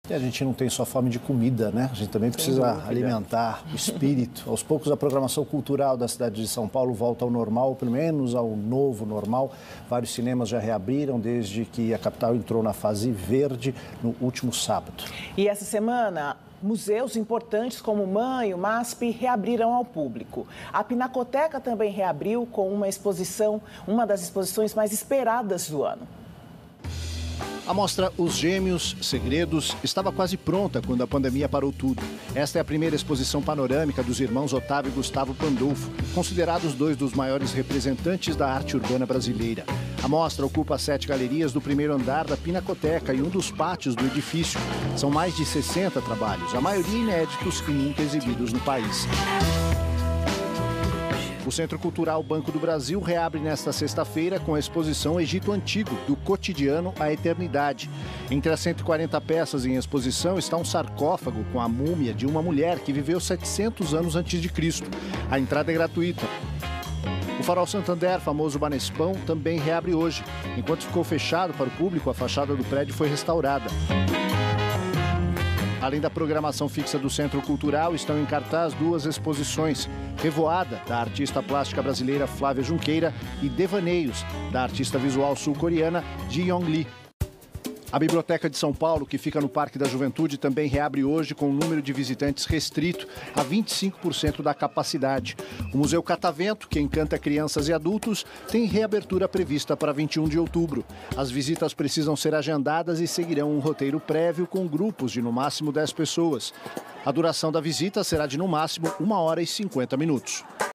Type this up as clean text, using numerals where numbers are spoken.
E a gente não tem só fome de comida, né? A gente também precisa alimentar o espírito. Aos poucos, a programação cultural da cidade de São Paulo volta ao normal, pelo menos ao novo normal. Vários cinemas já reabriram desde que a capital entrou na fase verde no último sábado. E essa semana, museus importantes como o MAM e o MASP reabriram ao público. A Pinacoteca também reabriu com uma das exposições mais esperadas do ano. A mostra Os Gêmeos, Segredos, estava quase pronta quando a pandemia parou tudo. Esta é a primeira exposição panorâmica dos irmãos Otávio e Gustavo Pandolfo, considerados dois dos maiores representantes da arte urbana brasileira. A mostra ocupa 7 galerias do primeiro andar da Pinacoteca e um dos pátios do edifício. São mais de 60 trabalhos, a maioria inéditos e nunca exibidos no país. O Centro Cultural Banco do Brasil reabre nesta sexta-feira com a exposição Egito Antigo, do cotidiano à eternidade. Entre as 140 peças em exposição está um sarcófago com a múmia de uma mulher que viveu 700 anos antes de Cristo. A entrada é gratuita. O Farol Santander, famoso Banespão, também reabre hoje. Enquanto ficou fechado para o público, a fachada do prédio foi restaurada. Além da programação fixa do Centro Cultural, estão em cartaz 2 exposições. Revoada, da artista plástica brasileira Flávia Junqueira, e Devaneios, da artista visual sul-coreana Ji Yong Lee. A Biblioteca de São Paulo, que fica no Parque da Juventude, também reabre hoje com um número de visitantes restrito a 25% da capacidade. O Museu Catavento, que encanta crianças e adultos, tem reabertura prevista para 21 de outubro. As visitas precisam ser agendadas e seguirão um roteiro prévio com grupos de no máximo 10 pessoas. A duração da visita será de no máximo 1 hora e 50 minutos.